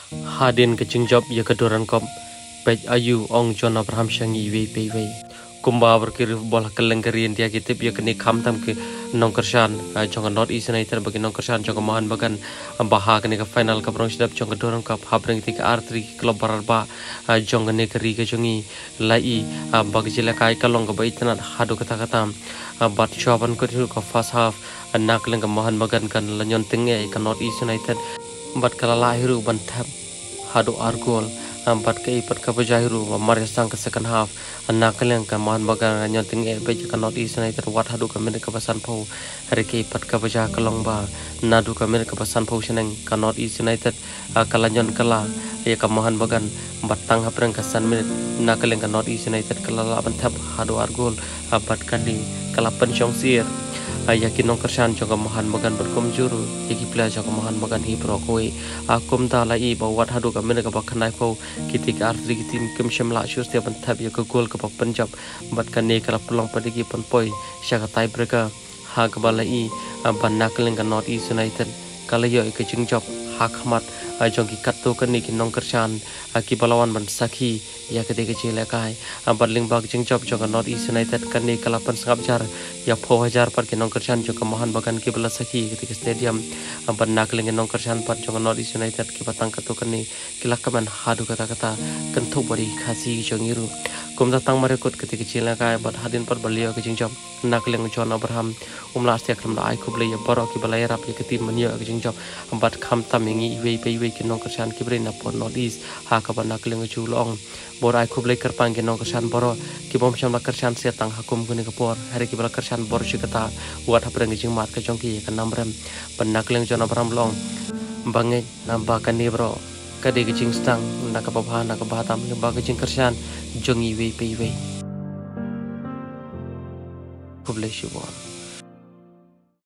hadien ke jingjop ya ke durand kop peit ayu ong John Abraham shangi iwei pei kumba berkir bola kelengkerian dia kitip ya kini kam tam ke nongkersan jong not east united bagi nongkersan jong mahan bagan baha kini ke final ke bronze dap jong durand kop habreng tiga artri klub barba jong ne keri ke jongi lai bagi jila kai kalong ke bait tanat hadu kata-kata bat choban ko ke first half anak leng ke mahan bagan kan lanyon tenge ke not east united bat kala lahiru bantam hadu argol bat ke ipat ke bajahiru mar sang ke second half anak leng ke mahan bagan lanyon tenge beja ke not east united wat hadu ke min ke pasan pau hari ke ipat ke bajah kalong ba nadu ke min ke pasan pau seneng ke not east united kalanyon kala ya ke mahan bagan batang hapreng ke san minit nak leng ke not east united kala la bantam hadu argol bat kali kala pensiong sir yakin nongkersan jong mahan bagan berkom juru yaki pela jong mahan bagan hi brokoi akum ta lai bawat hadu ka mena ka baknai ko kitik artri kitim kem shemla shus te bantab ya gol ka panjab bat kan ne kala pulang padiki panpoi syaka tai breka ha ka balai ban nakleng ka not east united kala yo ke jingjop ha khmat jong ki katto kan ni ki nongkersan ki balawan ban sakhi ya ketika cila kai badling bag jingjop jong not east united kan ni kala pan sangap jar ya 4000 par ke nongkersan jong mahan bagan ki bala sakhi ketika stadium ban nakleng nongkersan par jong not east united ki batang katto kan ni kilakaman hadu kata-kata kentu bari khasi jong iru kum datang merekut ketika cila kai bad hadin par beliau ke jingjop nakleng John Abraham umla setiap kem ai ku beli baro ki balai rap ya ketim menyo ke jingjop bad kham tam ngi iwei pei ke nongkersan ki brin na pon not east ha ka ban nakleng chulong borai ku beli kerpang ke nongkersan baro ki bom syam la kersan setang hakum kuni kapor hari ki bala kersan bor sikata wat hapreng jing mat ke jongki ke namrem ban nakleng John Abraham long bangai namba kan ni bro kade ke jing stang nak ka babha nak ka batam ba ke jing kersan jongi wei pei wei ku beli syuwar